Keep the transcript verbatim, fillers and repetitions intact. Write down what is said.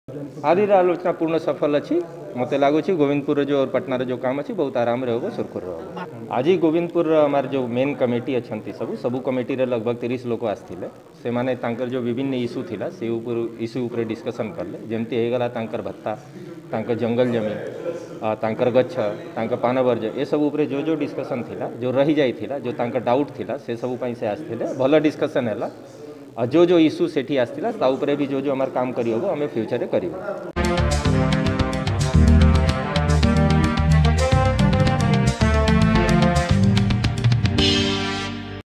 आज आलोचना पूर्ण सफल अच्छी मत लगुच गोविंदपुर जो और पटनार जो काम अच्छी बहुत आराम रहो सुरखुर रहो। आज गोविंदपुर आमार जो मेन कमिटी अच्छा सब सब कमिटी लगभग तीस लोक आसते से माने जो विभिन्न इश्यू थिला से इश्यू उपर डिस्कसन कले जमती होगला भत्ता तांकर जंगल जमी तांकर गच्छ तांकर पान वर्ज ए सब उपरे जो जो डिस्कसन थिला जो रही जाइथिला जो तांकर डाउट थिला से सब पई से आसथिले भल डिस्कसन हैला जो जो इश्यू सेठी आसथिला ता उपरे भी जो जो हमार काम करी होबो हमें फ्यूचर रे करिवो।